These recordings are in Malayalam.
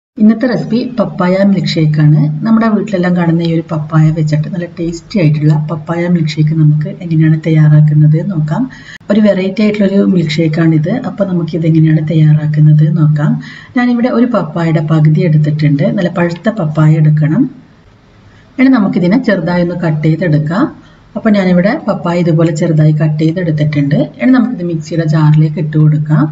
ഇന്നത്തെ റെസിപ്പി പപ്പായ മിൽക്ക് ഷേക്ക് ആണ്. നമ്മുടെ വീട്ടിലെല്ലാം കാണുന്ന ഈ ഒരു പപ്പായ വെച്ചിട്ട് നല്ല ടേസ്റ്റി ആയിട്ടുള്ള പപ്പായ മിൽക്ക് ഷേക്ക് നമുക്ക് എങ്ങനെയാണ് തയ്യാറാക്കുന്നത് നോക്കാം. ഒരു വെറൈറ്റി ആയിട്ടുള്ള ഒരു മിൽക്ക് ഷേക്ക് ആണിത്. അപ്പോൾ നമുക്ക് ഇത് എങ്ങനെയാണ് തയ്യാറാക്കുന്നത് നോക്കാം. ഞാനിവിടെ ഒരു പപ്പായയുടെ പകുതി എടുത്തിട്ടുണ്ട്. നല്ല പഴുത്ത പപ്പായ എടുക്കണം. ഇനി നമുക്കിതിനെ ചെറുതായി ഒന്ന് കട്ട് ചെയ്തെടുക്കാം. അപ്പോൾ ഞാനിവിടെ പപ്പായ ഇതുപോലെ ചെറുതായി കട്ട് ചെയ്തെടുത്തിട്ടുണ്ട്. ഇനി നമുക്കിത് മിക്സിയുടെ ജാറിലേക്ക് ഇട്ട് കൊടുക്കാം.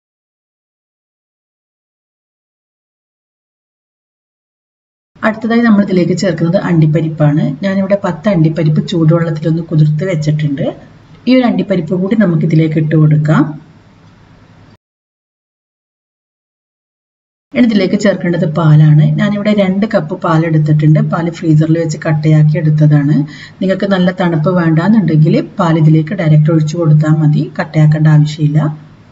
അടുത്തതായി നമ്മൾ ഇതിലേക്ക് ചേർക്കുന്നത് അണ്ടിപ്പരിപ്പാണ്. ഞാനിവിടെ 10 അണ്ടിപ്പരിപ്പ് ചൂടുവെള്ളത്തിലൊന്ന് കുതിർത്ത് വെച്ചിട്ടുണ്ട്. ഈ ഒരു അണ്ടിപ്പരിപ്പ് കൂടി നമുക്ക് ഇതിലേക്ക് ഇട്ട് കൊടുക്കാം. ഇനി ഇതിലേക്ക് ചേർക്കേണ്ടത് പാലാണ്. ഞാനിവിടെ 2 കപ്പ് പാൽ എടുത്തിട്ടുണ്ട്. പാല് ഫ്രീസറിൽ വെച്ച് കട്ടയാക്കി എടുത്തതാണ്. നിങ്ങൾക്ക് നല്ല തണുപ്പ് വേണ്ടാന്നുണ്ടെങ്കിൽ പാൽ ഇതിലേക്ക് ഡയറക്റ്റ് ഒഴിച്ചു കൊടുത്താൽ മതി, കട്ടയാക്കേണ്ട ആവശ്യമില്ല.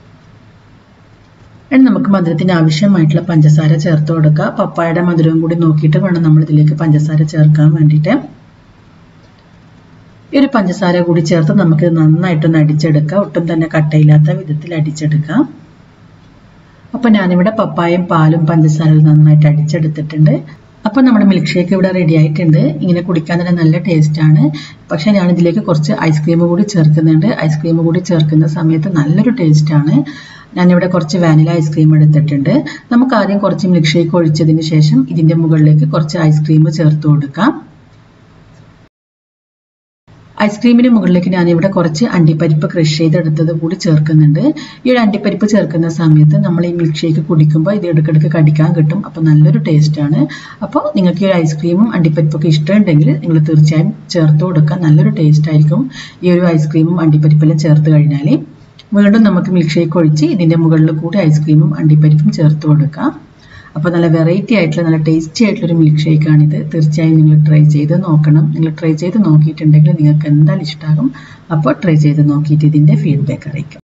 ഇനി നമുക്ക് മധുരത്തിന് ആവശ്യമായിട്ടുള്ള പഞ്ചസാര ചേർത്ത് കൊടുക്കുക. പപ്പായയുടെ മധുരവും കൂടി നോക്കിയിട്ട് വേണം നമ്മൾ ഇതിലേക്ക് പഞ്ചസാര ചേർക്കാൻ വേണ്ടിയിട്ട്. ഈ ഒരു പഞ്ചസാര കൂടി ചേർത്ത് നമുക്ക് നന്നായിട്ടൊന്ന് അടിച്ചെടുക്കാം. ഒട്ടും തന്നെ കട്ടയില്ലാത്ത വിധത്തിൽ അടിച്ചെടുക്കാം. അപ്പോൾ ഞാനിവിടെ പപ്പായയും പാലും പഞ്ചസാരയും നന്നായിട്ട് അടിച്ചെടുത്തിട്ടുണ്ട്. അപ്പോൾ നമ്മുടെ മിൽക്ക് ഷേക്ക് ഇവിടെ റെഡി ആയിട്ടുണ്ട്. ഇങ്ങനെ കുടിക്കാൻ തന്നെ നല്ല ടേസ്റ്റാണ്. പക്ഷേ ഞാനിതിലേക്ക് കുറച്ച് ഐസ്ക്രീം കൂടി ചേർക്കുന്നുണ്ട്. ഐസ്ക്രീം കൂടി ചേർക്കുന്ന സമയത്ത് നല്ലൊരു ടേസ്റ്റാണ്. ഞാനിവിടെ കുറച്ച് വാനില ഐസ്ക്രീം എടുത്തിട്ടുണ്ട്. നമുക്ക് ആദ്യം കുറച്ച് മിൽക്ക് ഷേക്ക് ഒഴിച്ചതിന് ശേഷം ഇതിൻ്റെ മുകളിലേക്ക് കുറച്ച് ഐസ്ക്രീം ചേർത്ത് കൊടുക്കാം. ഐസ്ക്രീമിന് മുകളിലേക്ക് ഞാനിവിടെ കുറച്ച് അണ്ടിപ്പരിപ്പ് ക്രഷ് ചെയ്തെടുത്തത് കൂടി ചേർക്കുന്നുണ്ട്. ഈ ഒരു അണ്ടിപ്പരിപ്പ് ചേർക്കുന്ന സമയത്ത് നമ്മൾ ഈ മിൽക്ക് ഷേക്ക് കുടിക്കുമ്പോൾ ഇത് ഇടയ്ക്കിടയ്ക്ക് കടിക്കാൻ കിട്ടും. അപ്പോൾ നല്ലൊരു ടേസ്റ്റാണ്. അപ്പോൾ നിങ്ങൾക്ക് ഈ ഒരു ഐസ്ക്രീമും അണ്ടിപ്പരിപ്പൊക്കെ ഇഷ്ടമുണ്ടെങ്കിൽ നിങ്ങൾ തീർച്ചയായും ചേർത്ത് കൊടുക്കുക. നല്ലൊരു ടേസ്റ്റ് ആയിരിക്കും ഈ ഒരു ഐസ്ക്രീമും അണ്ടിപ്പരിപ്പെല്ലാം ചേർത്ത് കഴിഞ്ഞാൽ. വീണ്ടും നമുക്ക് മിൽക്ക് ഷേക്ക് ഒഴിച്ച് ഇതിൻ്റെ മുകളിൽ കൂടി ഐസ്ക്രീമും അണ്ടിപ്പരിപ്പും ചേർത്ത് കൊടുക്കാം. അപ്പോൾ നല്ല വെറൈറ്റി ആയിട്ടുള്ള നല്ല ടേസ്റ്റി ആയിട്ടുള്ളൊരു മിൽക്ക് ഷേക്കാണിത്. തീർച്ചയായും നിങ്ങൾ ട്രൈ ചെയ്ത് നോക്കണം. നിങ്ങൾ ട്രൈ ചെയ്ത് നോക്കിയിട്ടുണ്ടെങ്കിൽ നിങ്ങൾക്ക് എന്തായാലും ഇഷ്ടമാകും. അപ്പോൾ ട്രൈ ചെയ്ത് നോക്കിയിട്ട് ഇതിൻ്റെ ഫീഡ്ബാക്ക് അറിയിക്കും.